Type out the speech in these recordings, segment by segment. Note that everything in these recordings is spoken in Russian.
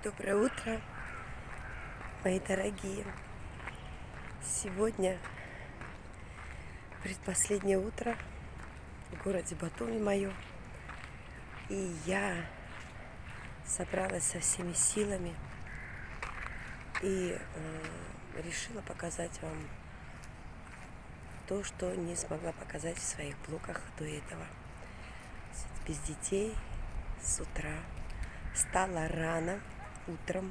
Доброе утро, мои дорогие. Сегодня предпоследнее утро в городе Батуми мое. И я собралась со всеми силами и решила показать вам то, что не смогла показать в своих блогах до этого. Без детей, с утра. Встала рано утром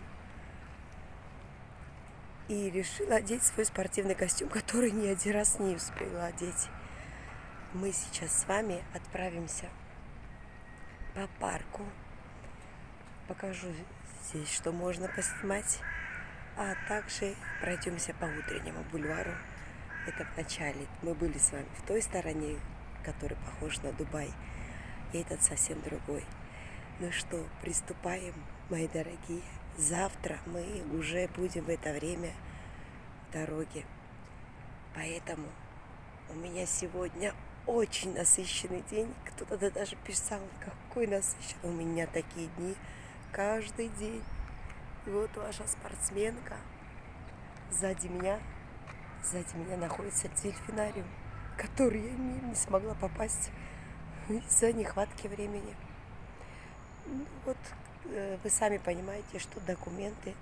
и решила одеть свой спортивный костюм, который ни один раз не успела одеть. Мы сейчас с вами отправимся по парку. Покажу здесь, что можно поснимать, а также пройдемся по утреннему бульвару. Это в начале. Мы были с вами в той стороне, которая похожа на Дубай, и этот совсем другой. Ну что, приступаем, мои дорогие. Завтра мы уже будем в это время в дороге. Поэтому у меня сегодня очень насыщенный день. Кто-то даже писал, какой насыщенный. У меня такие дни каждый день. И вот ваша спортсменка сзади меня находится дельфинариум, в который я не смогла попасть из-за нехватки времени. Ну, вот вы сами понимаете, что документы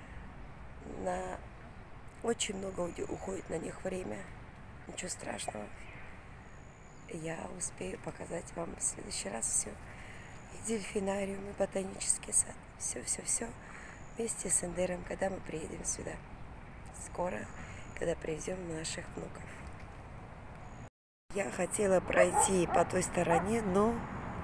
очень много уходит на них время. Ничего страшного. Я успею показать вам в следующий раз все. И дельфинариум, и ботанический сад. Все вместе с Эндером, когда мы приедем сюда. Скоро, когда привезем наших внуков. Я хотела пройти по той стороне, но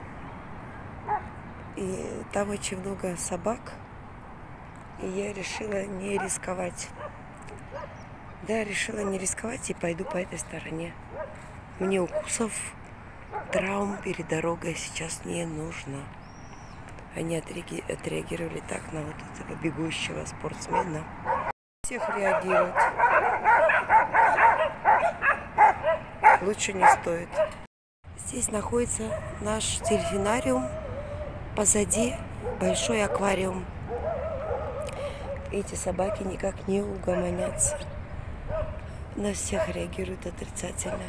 и там очень много собак, и я решила не рисковать. Да, решила не рисковать и пойду по этой стороне. Мне укусов, травм перед дорогой сейчас не нужно. Они отреагировали так на вот этого бегущего спортсмена. Всех реагируют. Лучше не стоит. Здесь находится наш дельфинариум. Позади большой аквариум. Эти собаки никак не угомонятся. На всех реагируют отрицательно.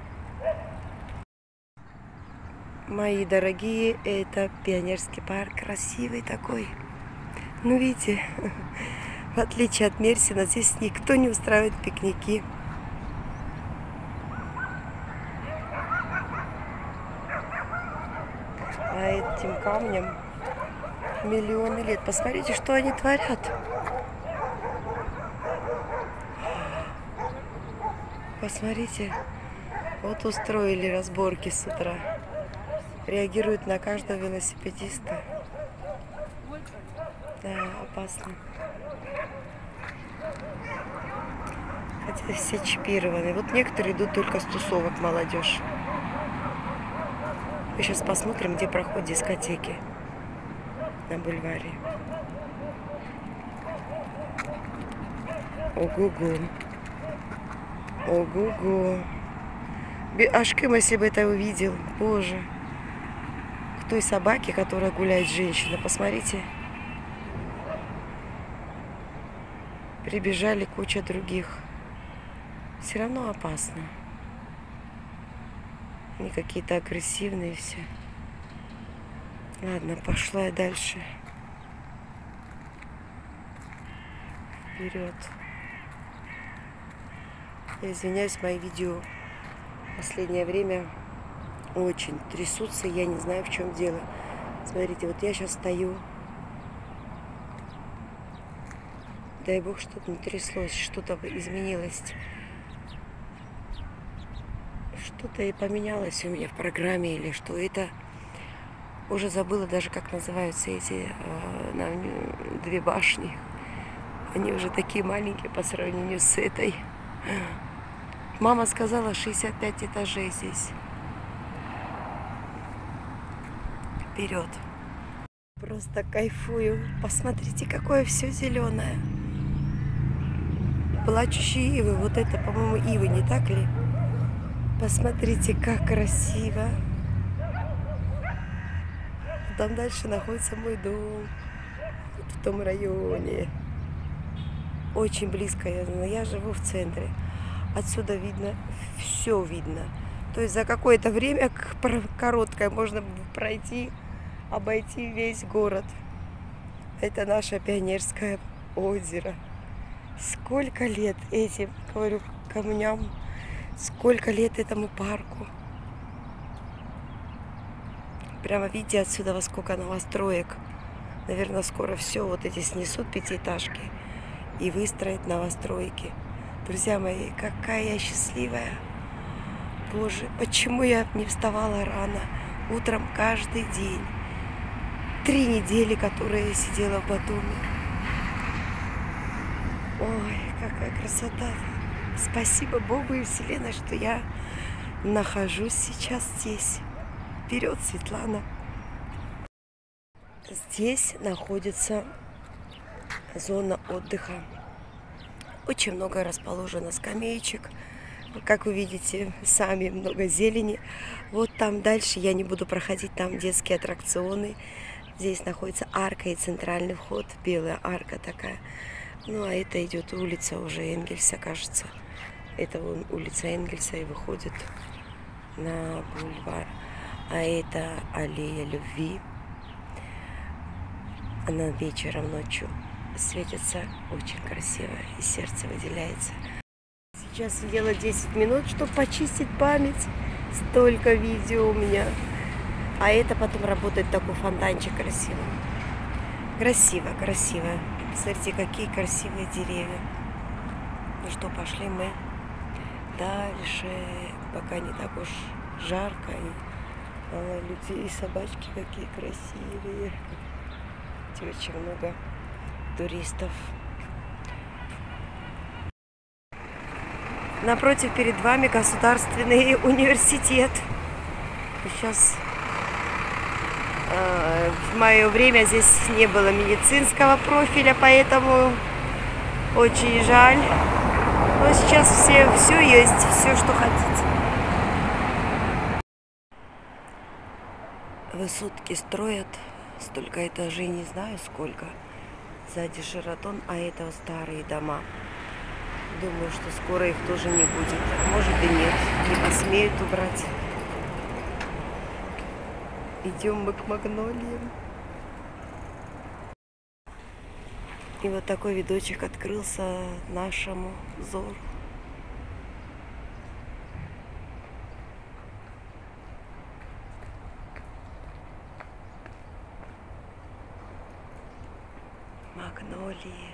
Мои дорогие, это Пионерский парк. Красивый такой. Ну, видите, в отличие от Мерсина, здесь никто не устраивает пикники. А этим камням миллионы лет. Посмотрите, что они творят. Посмотрите, вот устроили разборки с утра. Реагируют на каждого велосипедиста. Да, опасно. Хотя все чипированы. Вот некоторые идут только с тусовок, молодежь. Мы сейчас посмотрим, где проходят дискотеки на бульваре. Ого-го. Ого-го. Ашкым, если бы это увидел. Боже. К той собаке, которая гуляет женщина. Посмотрите. Прибежали куча других. Все равно опасно. Они какие-то агрессивные все. Ладно, пошла я дальше. Вперед. Я извиняюсь, мои видео в последнее время очень трясутся. Я не знаю, в чем дело. Смотрите, вот я сейчас стою. Дай бог, чтобы не тряслось, что-то изменилось. Что-то и поменялось у меня в программе или что. Это уже забыла даже, как называются эти две башни. Они уже такие маленькие по сравнению с этой. Мама сказала, 65 этажей здесь. Вперед. Просто кайфую. Посмотрите, какое все зеленое. Плачущие ивы. Вот это, по-моему, ивы, не так ли? Посмотрите, как красиво. Там дальше находится мой дом. вот в том районе. Очень близко, я живу в центре. Отсюда видно, все видно. То есть за какое-то время короткое можно пройти, обойти весь город. Это наше Пионерское озеро. Сколько лет этим, говорю, камням, сколько лет этому парку. Прямо видите отсюда, во сколько новостроек. Наверное, скоро все вот эти снесут пятиэтажки и выстроят новостройки. Друзья мои, какая я счастливая. Боже, почему я не вставала рано? Утром каждый день. 3 недели, которые я сидела в Батуми. Ой, какая красота. Спасибо Богу и Вселенной, что я нахожусь сейчас здесь. Вперед, Светлана. Здесь находится зона отдыха. Очень много расположено скамеечек. Как вы видите, сами много зелени. Вот там дальше я не буду проходить, там детские аттракционы. Здесь находится арка и центральный вход, белая арка такая. Ну, а это идет улица уже Энгельса, кажется. Это вон улица Энгельса и выходит на бульвар. А это аллея любви. Она вечером, ночью светится очень красиво и сердце выделяется. Сейчас сидела 10 минут, чтобы почистить память. Столько видео у меня. А это потом работает такой фонтанчик красивый. Красиво, красиво. Смотрите, какие красивые деревья. Ну что, пошли мы дальше, пока не так уж жарко. И люди и собачки какие красивые. Очень много туристов. Напротив, перед вами государственный университет. Сейчас в мое время здесь не было медицинского профиля, поэтому очень жаль. Но сейчас все есть, все, что хотите. Высотки строят, столько этажей, не знаю сколько. Сзади Шератон, а это старые дома. Думаю, что скоро их тоже не будет. Может и нет, не посмеют убрать. Идем мы к магнолиям. И вот такой видочек открылся нашему взору. Магнолии.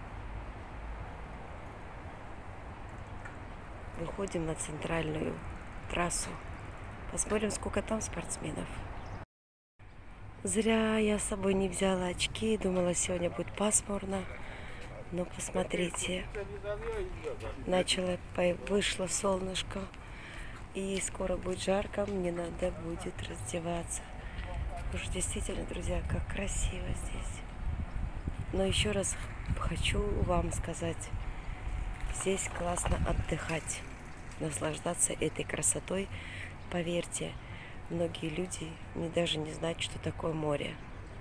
Выходим на центральную трассу. Посмотрим, сколько там спортсменов. Зря я с собой не взяла очки. Думала, сегодня будет пасмурно. Но посмотрите. Вышло солнышко. И скоро будет жарко. Мне надо будет раздеваться. Уж действительно, друзья, как красиво здесь. Но еще раз хочу вам сказать. Здесь классно отдыхать. Наслаждаться этой красотой. Поверьте, многие люди даже не знают, что такое море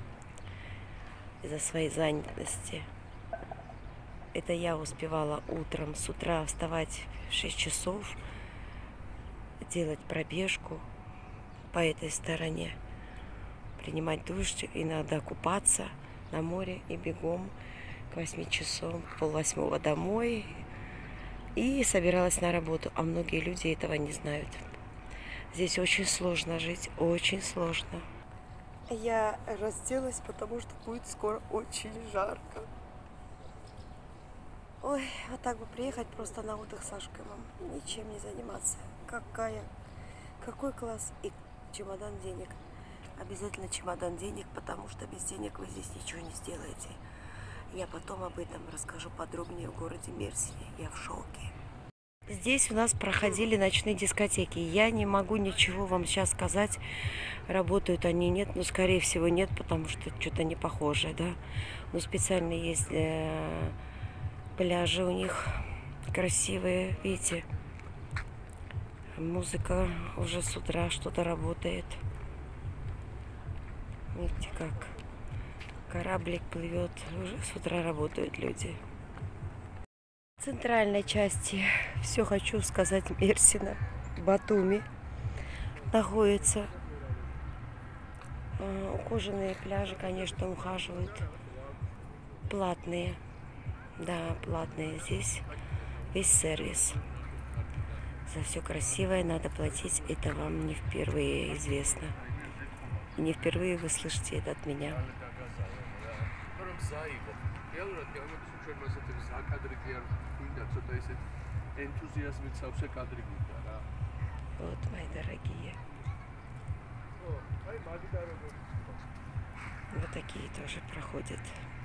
из-за своей занятости. Это я успевала утром, с утра вставать в 6 часов, делать пробежку по этой стороне, принимать душ, иногда купаться на море и бегом к 8 часам, 7:30 домой. И собиралась на работу, а многие люди этого не знают. Здесь очень сложно жить, очень сложно. Я разделась, потому что будет скоро очень жарко. Ой, вот так бы приехать просто на отдых с Сашкиным, ничем не заниматься. Какой класс и чемодан денег. Обязательно чемодан денег, потому что без денег вы здесь ничего не сделаете. Я потом об этом расскажу подробнее в городе Мерсине. Я в шоке. Здесь у нас проходили ночные дискотеки. Я не могу ничего вам сейчас сказать, работают они, нет. Ну, скорее всего, нет, потому что что-то не похожее, да. Но специально есть пляжи у них красивые, видите. Музыка уже с утра что-то работает. Видите как. Кораблик плывет, уже с утра работают люди. В центральной части все хочу сказать Мерсина, Батуми находится. Ухоженные пляжи, конечно, ухаживают. Платные. Да, платные здесь. Весь сервис. За все красивое надо платить. Это вам не впервые известно. И не впервые вы слышите это от меня. Вот, мои дорогие. Вот такие тоже проходят.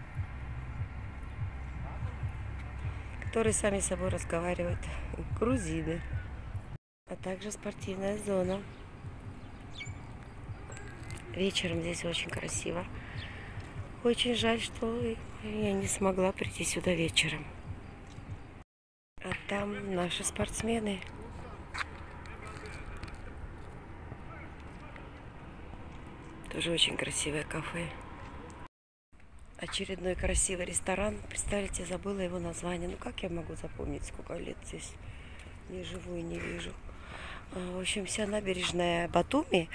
Которые сами с собой разговаривают. Грузины. А также спортивная зона. Вечером здесь очень красиво. Очень жаль, что я не смогла прийти сюда вечером. А там наши спортсмены. Тоже очень красивое кафе. Очередной красивый ресторан. Представляете, забыла его название. Ну как я могу запомнить, сколько лет здесь не живу и не вижу. В общем, вся набережная Батуми,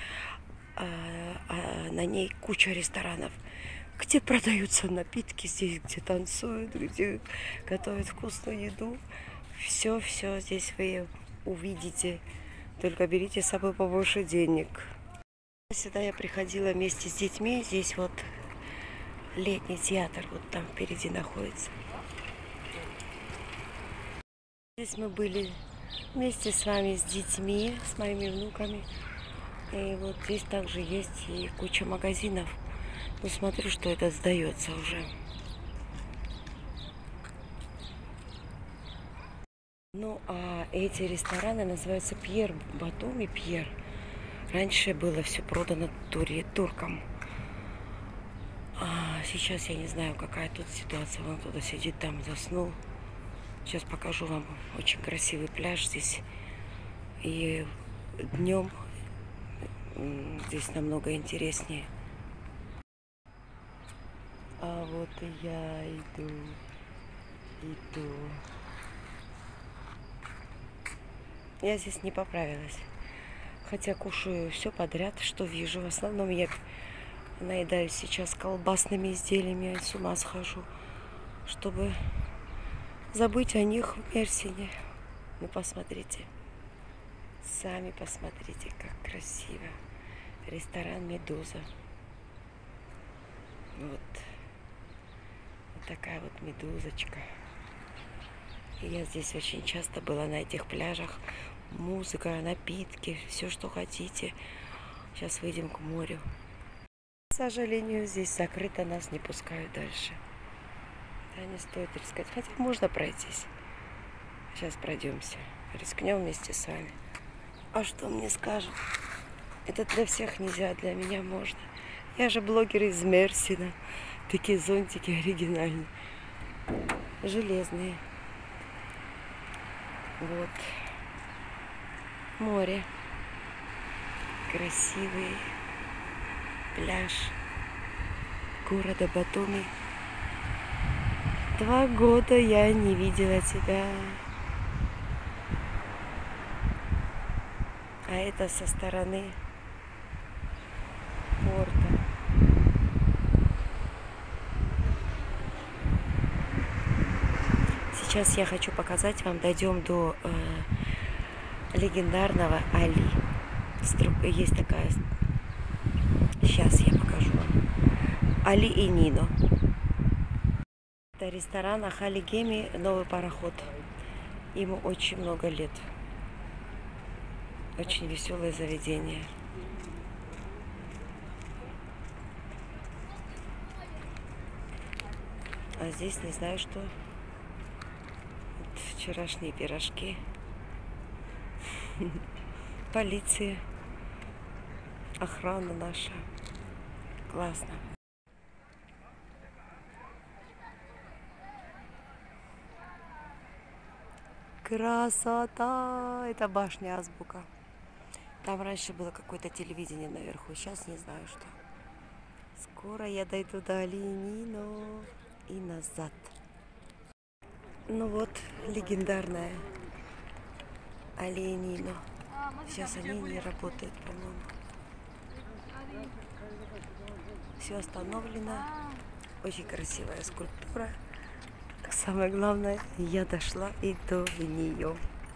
на ней куча ресторанов, где продаются напитки, здесь, где танцуют, где готовят вкусную еду. Все здесь вы увидите. Только берите с собой побольше денег. Сюда я приходила вместе с детьми. Здесь вот летний театр, вот там впереди находится. Здесь мы были вместе с вами, с детьми, с моими внуками. И вот здесь также есть и куча магазинов. Но смотрю, что это сдается уже. Ну, а эти рестораны называются Пьер Батуми, Пьер. Раньше было все продано туркам. А сейчас я не знаю, какая тут ситуация. Вон кто-то сидит там, заснул. Сейчас покажу вам очень красивый пляж здесь. И днем здесь намного интереснее. А вот и я иду. Я здесь не поправилась. Хотя кушаю все подряд, что вижу. В основном я наедаюсь сейчас колбасными изделиями. Я с ума схожу, чтобы забыть о них в Мерсине. Ну, посмотрите. Сами посмотрите, как красиво. Ресторан «Медуза». Вот такая вот медузочка. И я здесь очень часто была на этих пляжах. Музыка, напитки, все, что хотите. Сейчас выйдем к морю. К сожалению, здесь закрыто, нас не пускают дальше. Да, не стоит рисковать. Хотя можно пройтись. Сейчас пройдемся. Рискнем вместе с вами. А что мне скажут? Это для всех нельзя, для меня можно. Я же блогер из Мерсина. Такие зонтики оригинальные. Железные. Вот. Море. Красивый пляж города Батуми. 2 года я не видела тебя. А это со стороны порта. Сейчас я хочу показать вам, дойдем до легендарного Али. Есть такая. Сейчас я покажу вам. Али и Нино. Это ресторан Ахали Геми, новый пароход. Ему очень много лет. Очень веселое заведение. А здесь не знаю что. Вот вчерашние пирожки. Полиция. Охрана наша. Классно. Красота! Это башня Азбука. Там раньше было какое-то телевидение наверху. Сейчас не знаю что. Скоро я дойду до Альянино и назад. Ну вот, легендарная Альянино. Сейчас они не работают, по-моему. Все остановлено. Очень красивая скульптура. Самое главное, я дошла и до нее.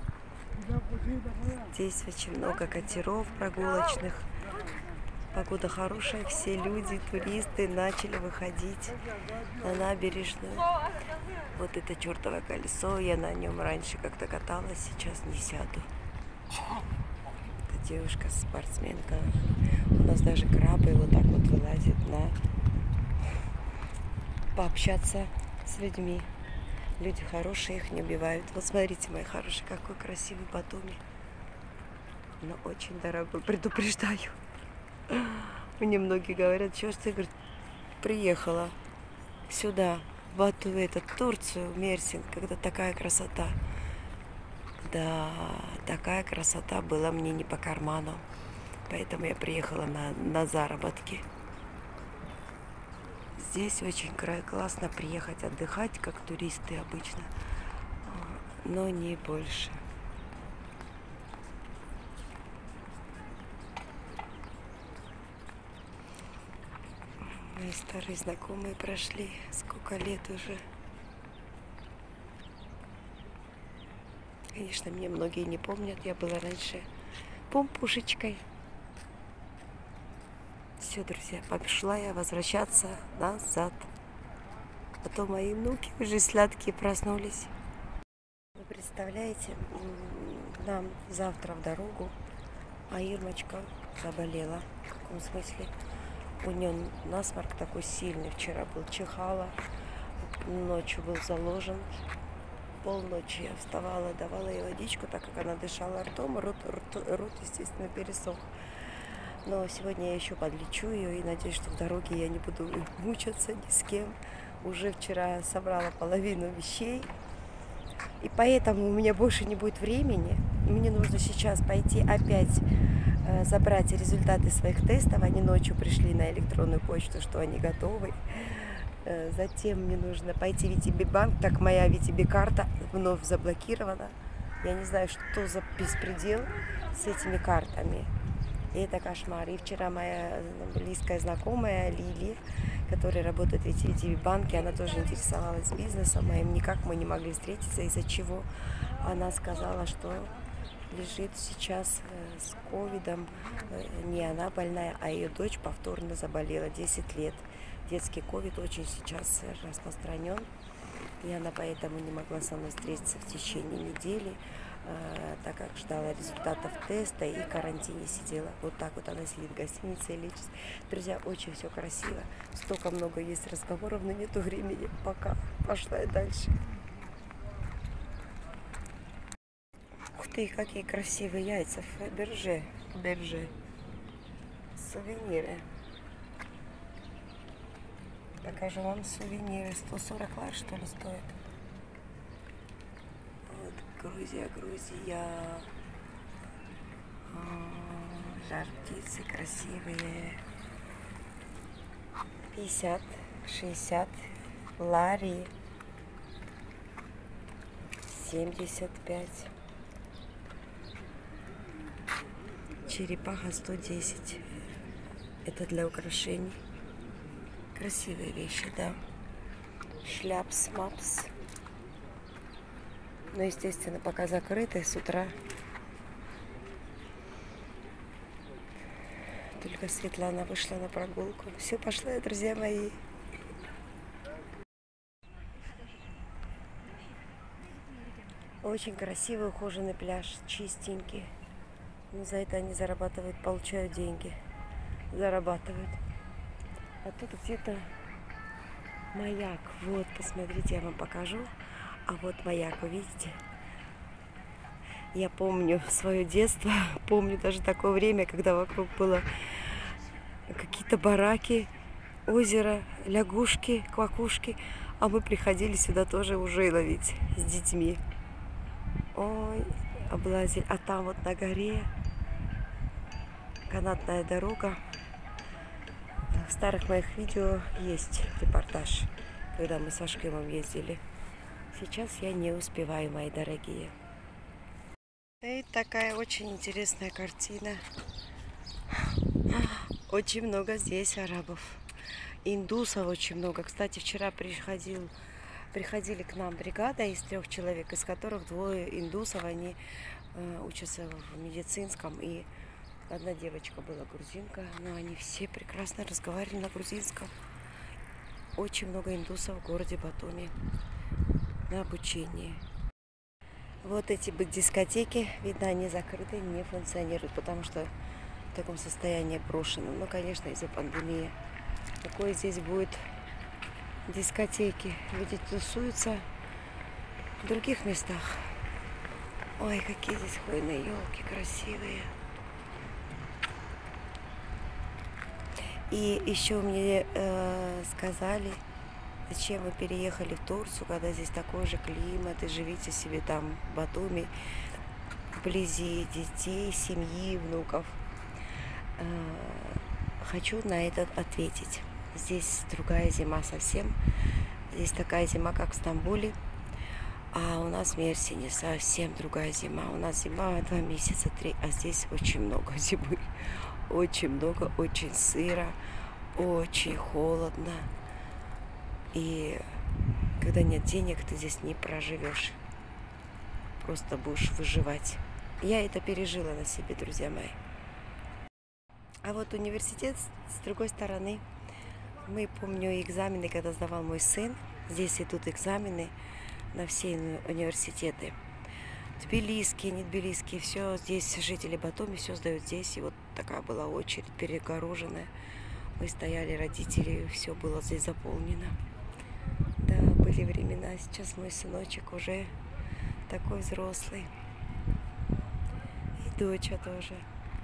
Здесь очень много катеров прогулочных. Погода хорошая, все люди, туристы начали выходить на набережную. Вот это чертово колесо, я на нем раньше как-то каталась, сейчас не сяду. Это девушка, спортсменка. У нас даже крабы вот так вот вылазят на пообщаться с людьми. Люди хорошие, их не убивают. Вот смотрите, мои хорошие, какой красивый Батуми. Но очень дорогой, предупреждаю. Мне многие говорят, что ж ты, говорит, приехала сюда, в Батуми, это Турцию, в Мерсин, когда такая красота. Да, такая красота была мне не по карману. Поэтому я приехала на заработки. Здесь очень классно приехать отдыхать, как туристы обычно, но не больше. Мои старые знакомые прошли, сколько лет уже. Конечно, мне многие не помнят, я была раньше помпушечкой. Все, друзья, пошла я возвращаться назад. А то мои внуки уже сладкие проснулись. Вы представляете, нам завтра в дорогу, а Ирмочка заболела. В каком смысле? У нее насморк такой сильный. Вчера был, чихала, ночью был заложен. Полночи я вставала, давала ей водичку, так как она дышала ртом, рот естественно, пересох. Но сегодня я еще подлечу ее и надеюсь, что в дороге я не буду мучаться ни с кем. Уже вчера собрала половину вещей. И поэтому у меня больше не будет времени. Мне нужно сейчас пойти опять забрать результаты своих тестов. Они ночью пришли на электронную почту, что они готовы. Затем мне нужно пойти в VTB-банк. Так, моя VTB-карта вновь заблокирована. Я не знаю, что за беспредел с этими картами. И это кошмар. И вчера моя близкая знакомая Лили, которая работает в VTB-банке, она тоже интересовалась бизнесом моим. Никак мы не могли встретиться, из-за чего она сказала, что лежит сейчас с ковидом. Не она больная, а ее дочь повторно заболела, 10 лет. Детский ковид очень сейчас распространен. И она поэтому не могла со мной встретиться в течение недели, так как ждала результатов теста и в карантине сидела. Вот так вот она сидит в гостинице и лечится. Друзья, очень все красиво. Столько много есть разговоров, но нету времени. Пока. Пошла я дальше. Ух ты, какие красивые яйца. Фаберже. Сувениры. Покажу вам сувениры. 140 лар, что ли, стоит. Вот, Грузия. Жар птицы красивые. 50, 60. Лари. 75. Черепаха 110. Это для украшений. Красивые вещи, да. Шляпс-мапс. Но, естественно, пока закрыты с утра. Только Светлана вышла на прогулку. Все, пошла я, друзья мои. Очень красивый, ухоженный пляж, чистенький. Но за это они зарабатывают, получают деньги. Зарабатывают. А тут где-то маяк. Вот, посмотрите, я вам покажу. А вот маяк, вы видите? Я помню свое детство, помню даже такое время, когда вокруг было какие-то бараки, озеро, лягушки, квакушки. А мы приходили сюда тоже уже ловить с детьми. Ой, облазили. А там вот на горе канатная дорога. В старых моих видео есть репортаж, когда мы со Шкемом ездили. Сейчас я не успеваю, мои дорогие. И такая очень интересная картина. Очень много здесь арабов. Индусов очень много. Кстати, вчера приходили к нам бригада из 3 человек, из которых 2 индусов, они учатся в медицинском, и одна девочка была грузинка, но они все прекрасно разговаривали на грузинском. Очень много индусов в городе Батуми на обучении. Вот эти дискотеки, видно, они закрыты, не функционируют, потому что в таком состоянии брошенном. Ну, конечно, из-за пандемии. Какое здесь будет дискотеки? Люди тусуются в других местах. Ой, какие здесь хвойные елки красивые. И еще мне сказали, зачем вы переехали в Турцию, когда здесь такой же климат, и живите себе там в Батуми, вблизи детей, семьи, внуков. Хочу на это ответить. Здесь другая зима совсем. Здесь такая зима, как в Стамбуле. А у нас в Мерсине совсем другая зима. У нас зима 2 месяца, 3, а здесь очень много зимы. Очень много, очень сыро, очень холодно. И когда нет денег, ты здесь не проживешь. Просто будешь выживать. Я это пережила на себе, друзья мои. А вот университет с другой стороны. Мы, помню, экзамены, когда сдавал мой сын. Здесь идут экзамены на все университеты. Тбилисские, не тбилисские, все здесь, жители Батуми все сдают здесь. И вот такая была очередь перегороженная. Мы стояли, родители, все было здесь заполнено. Да, были времена. Сейчас мой сыночек уже такой взрослый. И доча тоже.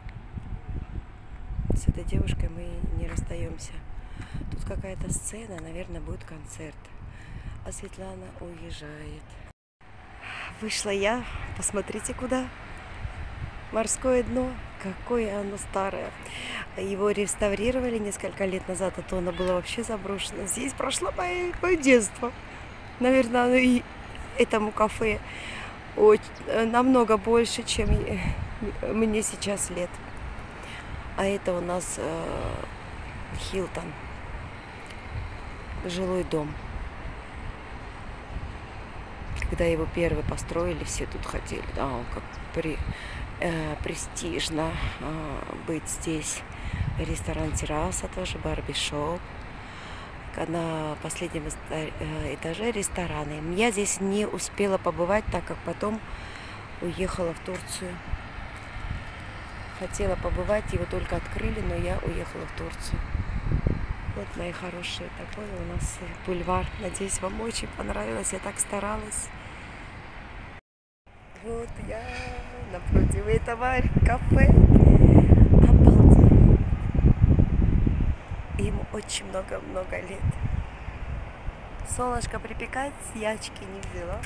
С этой девушкой мы не расстаемся. Тут какая-то сцена, наверное, будет концерт. А Светлана уезжает. Вышла я, посмотрите куда. Морское дно, какое оно старое. Его реставрировали несколько лет назад, а то оно было вообще заброшено. Здесь прошло мое детство. Наверное, оно и этому кафе намного больше, чем мне сейчас лет. А это у нас Хилтон, жилой дом. Когда его первый построили, все тут хотели, да, как престижно быть здесь. Ресторан-терраса тоже, барбишоп. На последнем этаже рестораны. Я здесь не успела побывать, так как потом уехала в Турцию. Хотела побывать, его только открыли, но я уехала в Турцию. Вот, мои хорошие, такой у нас бульвар. Надеюсь, вам очень понравилось. Я так старалась. Вот я напротив этого кафе. Обалденно. Ему очень много-много лет. Солнышко припекает, я очки не взяла.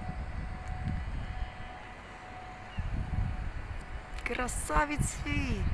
Красавицы!